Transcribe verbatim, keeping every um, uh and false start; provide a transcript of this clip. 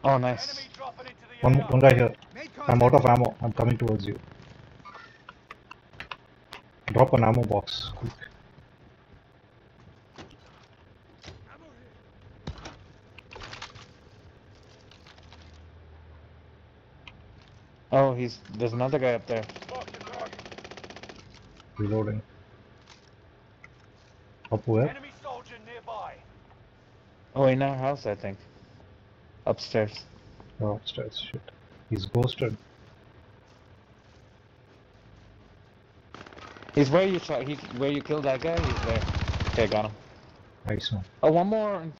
Oh, nice. One, one guy here. I'm out of ammo. I'm coming towards you. Drop an ammo box. Quick. Oh, he's there's another guy up there. Reloading. Up where? Enemy soldier nearby. Oh, in our house, I think. Upstairs. Oh, upstairs. Shit. He's ghosted. He's where you shot. He's where you killed that guy. He's there. Okay, got him. Nice one. Oh, one more in